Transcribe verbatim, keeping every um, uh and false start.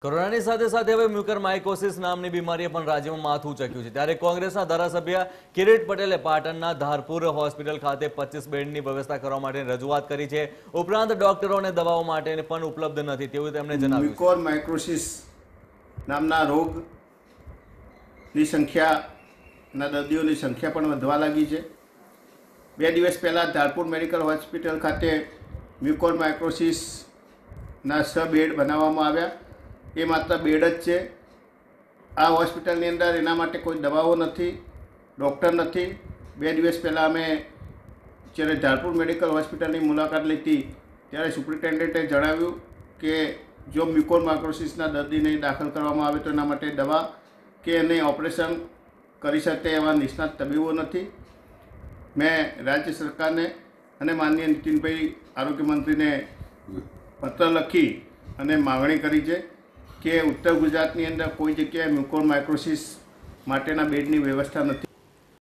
કોરોનાની સાથે સાથે હવે મ્યુકરમાઇકોસિસ નામની બીમારીએ પણ રાજ્યમાં માથું ચક્યું છે। ત્યારે કોંગ્રેસના ધારાસભ્ય કિરીટ પટેલે પાટણના ધારપુર હોસ્પિટલ ખાતે પચીસ બેડની વ્યવસ્થા કરવા માટે રજૂઆત કરી છે। ઉપરાંત ડોક્ટરો અને દવાઓ માટે પણ ઉપલબ્ધ નથી તેવું તેમણે જણાવ્યું। મ્યુકોરમાઇકોસિસ નામના રોગની સંખ્યાના દર્દીઓની સંખ્યા પણ વધવા લાગી છે। બે દિવસ પહેલાં ધારપુર મેડિકલ હોસ્પિટલ ખાતે મ્યુકોરમાઇકોસિસના છ બેડ બનાવવામાં આવ્યા। એ માત્ર બેડ જ છે। આ હોસ્પિટલની અંદર એના માટે કોઈ દવાઓ નથી, ડૉક્ટર નથી। બે દિવસ પહેલાં અમે જ્યારે ધારપુર મેડિકલ હોસ્પિટલની મુલાકાત લીધી ત્યારે સુપ્રિન્ટેન્ડન્ટે જણાવ્યું કે જો મ્યુકોરમાઇકોસિસના દર્દીને દાખલ કરવામાં આવે તો એના માટે દવા કે એને ઓપરેશન કરી શકે એવા નિષ્ણાત તબીબો નથી। મેં રાજ્ય સરકારને અને માનનીય નીતિનભાઈ આરોગ્ય મંત્રીને પત્ર લખી અને માગણી કરી છે કે ઉત્તર ગુજરાતની અંદર કોઈ જગ્યાએ મ્યુકોરમાઇકોસિસ માટેના બેડની વ્યવસ્થા નથી।